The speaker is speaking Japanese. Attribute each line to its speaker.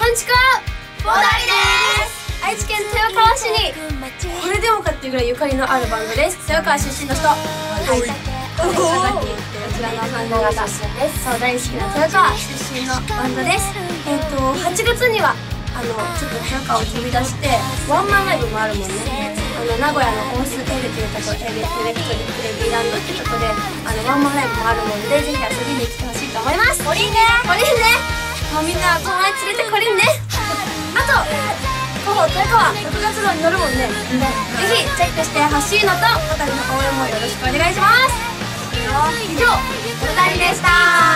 Speaker 1: こんちくわ、ボーダリです。愛知県豊川市にこれでもかっていうぐらいゆかりのあるバンドです。豊川出身の人。はい。こちらの半長出身です。そう、大好きな豊川出身のバンドです。8月にはちょっと豊川を飛び出してワンマンライブもあるもんね。名古屋のオースエルというとこ、エレクトリックレビーランドってとこでワンマンライブもあるもんで、ぜひ遊びに来てほしいと思います。
Speaker 2: こりんね、
Speaker 1: こりんね。もうみんな友達連れてこりんね。あと広報豊川6月号に乗るもんね。ぜひチェックしてほしいのと、小樽の応援もよろしくお願いします。以上、小樽でした。